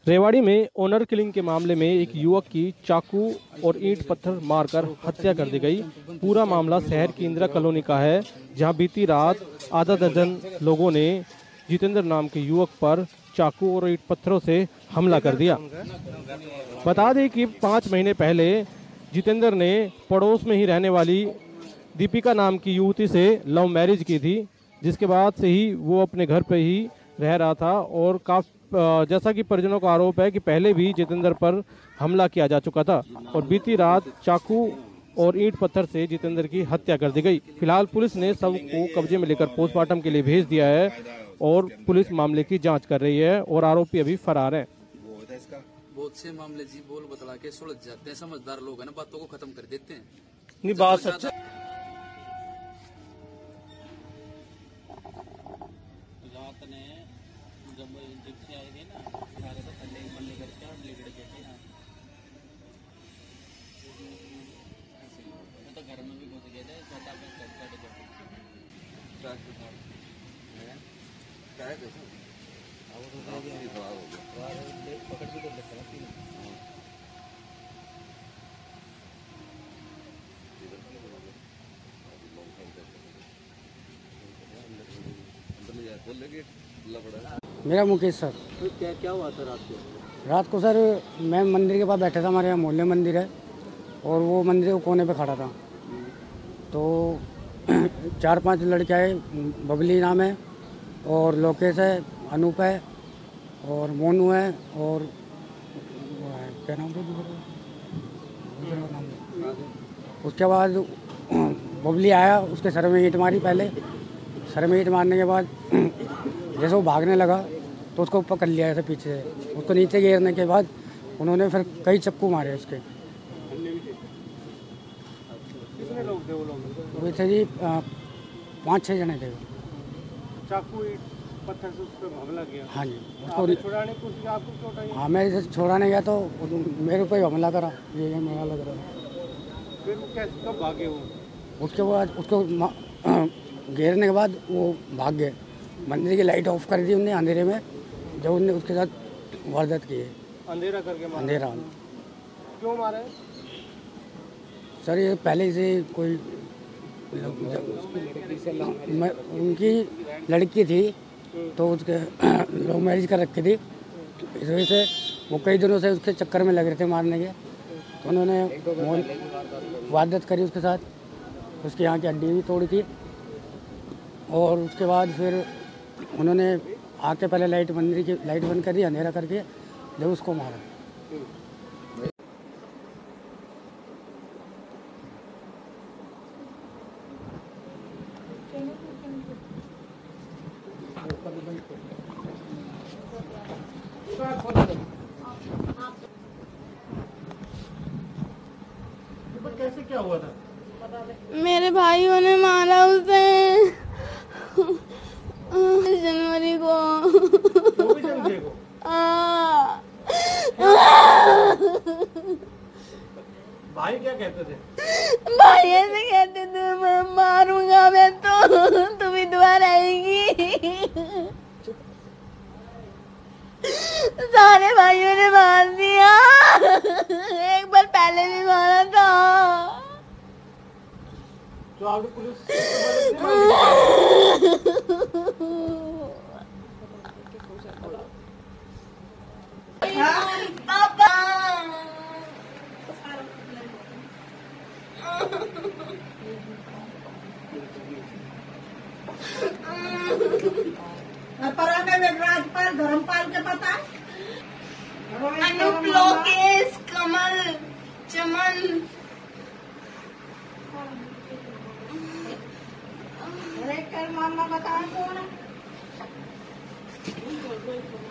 रेवाड़ी में honour killing के मामले में एक युवक की चाकू और ईंट पत्थर मारकर हत्या कर दी गई। पूरा मामला शहर की इंदिरा कॉलोनी का है, जहां बीती रात आधा दर्जन लोगों ने जितेंद्र नाम के युवक पर चाकू और ईंट पत्थरों से हमला कर दिया। बता दें कि 5 महीने पहले जितेंद्र ने पड़ोस में ही रहने वाली दीपिका नाम की युवती से लव मैरिज की थी, जिसके बाद से ही वो अपने घर पर ही रह रहा था। और जैसा कि परिजनों का आरोप है कि पहले भी जितेंद्र पर हमला किया जा चुका था और बीती रात चाकू और ईंट पत्थर से जितेंद्र की हत्या कर दी गई। फिलहाल पुलिस ने शव को कब्जे में लेकर पोस्टमार्टम के लिए भेज दिया है और पुलिस मामले की जांच कर रही है और आरोपी अभी फरार है। बहुत से मामले जी बोल बतला के सुलझ जाते हैं, समझदार लोग है ना, बातों को खत्म कर देते हैं। नहीं बात सच रात ने जब जिप्सी आई थी ना, सारे तो थल्ले मल्ले करके और लेकर गए थे ना, तो घर में भी घुस गए थे। छोटा पे पकड़ भी कर लेते हैं। मेरा मुकेश सर। तो क्या हुआ था रात को? रात को सर मैं मंदिर के पास बैठा था, हमारे यहाँ मोहल्ले मंदिर है और वो मंदिर के कोने पे खड़ा था। तो 4-5 लड़के आए, बबली नाम है और लोकेश है, अनूप है और मोनू है और क्या नाम था दूसरा नाम। उसके बाद बबली आया, उसके सर में ईंट मारी। पहले सर में ईंट मारने के बाद जैसे वो भागने लगा तो उसको पकड़ लिया ऐसे पीछे से। उसको नीचे गिरने के बाद उन्होंने फिर कई चक्कू मारे उसके। कितने लोग थे वो लोग? वो थे जी 5-6 जने थे। चाकू पत्थर से उस पर हमला किया? हाँ जी। उसको छुड़ाने की कोशिश, आपको चोट आई? हाँ, मैं जैसे छोड़ाने गया तो मेरे ऊपर हमला करा, ये मेरा लग रहा है। फिर वो कैसे कब भागे वो? उसके बाद उसको घेरने के बाद वो भाग गए। मंदिर की लाइट ऑफ कर दी उनने अंधेरे में, जब उनने उसके साथ वारदात की है। अंधेरा करके मारा? अंधेरा। क्यों मारा है सर? ये पहले से कोई उनकी लड़की थी तो उसके लव मैरिज कर रखी थी, इस वजह से वो कई दिनों से उसके चक्कर में लग रहे थे मारने के। तो उन्होंने वारदात करी उसके साथ, उसके यहाँ की हड्डी भी तोड़ी थी। और उसके बाद फिर उन्होंने आके पहले मंदिर की लाइट बंद कर दी, अंधेरा करके जब उसको मारा। कैसे क्या हुआ था? मेरे भाइयों ने मारा उसे जनवरी को। भाई क्या कहते थे? भाई ऐसे कहते थे, मैं मारूंगा मैं तो, तू विधवा रहेगी। सारे भाइयों ने मार दिया, एक बार पहले भी मारा था। तो आपने पुलिस पापा राजपाल धर्मपाल के पता है? अनूप, लोकेश, कमल, चमन। मामला बताया कौन है?